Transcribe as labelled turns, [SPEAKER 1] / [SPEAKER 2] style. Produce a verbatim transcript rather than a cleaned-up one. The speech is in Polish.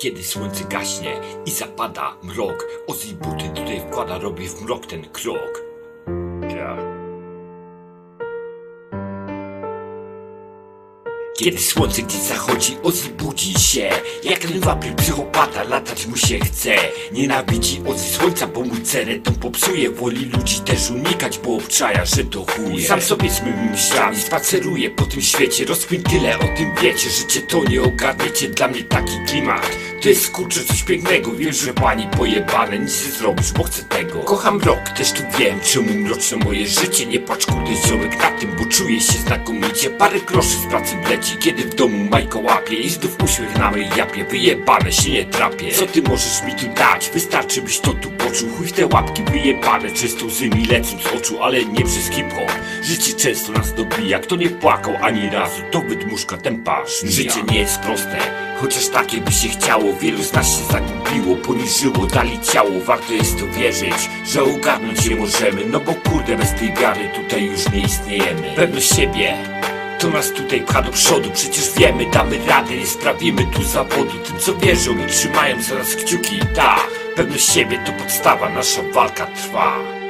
[SPEAKER 1] Kiedy słońce gaśnie i zapada mrok, Ozzy buty tutaj wkłada, robi w mrok ten krok. Yeah. Kiedy słońce gdzieś zachodzi, Ozzy budzi się. Jak ten wampir psychopata, latać mu się chce. Nienawidzi Ozzy słońca, bo mu cenę tą popsuje. Woli ludzi też unikać, bo obczaja, że to chuje. Sam sobie z mymi myślami spaceruje po tym świecie. Rozkmin tyle o tym wiecie, życie to nie ogarniecie. Dla mnie taki klimat to jest kurczę coś pięknego. Wiem, że pani pojebane, nic nie zrobisz, bo chcę tego. Kocham rok, też tu wiem, czemu mroczne moje życie. Nie płacz kurde ziołek na tym, bo czuję się znakomicie. Parę groszy z pracy wleci, kiedy w domu Majko łapie i znów uśmiech na mej japie. Wyjebane się nie trapię. Co ty możesz mi tu dać? Wystarczy byś to tu poczuł. Chuj w te łapki wyjebane, często łzy mi lecą z oczu, ale nie przez hip-hop. Życie często nas dobija. Kto nie płakał ani razu, to wydmuszka tempaż. Życie nie jest proste, chociaż takie by się chciało. Wielu z nas się zagubiło, poniżyło, dali ciało. Warto jest to wierzyć, że ogarnąć nie możemy. No bo kurde, bez tej wiary tutaj już nie istniejemy. Pewność siebie to nas tutaj pcha do przodu. Przecież wiemy, damy radę, nie sprawimy tu zawodu. Tym co wierzą i trzymają zaraz kciuki. Ta pewność siebie to podstawa, nasza walka trwa.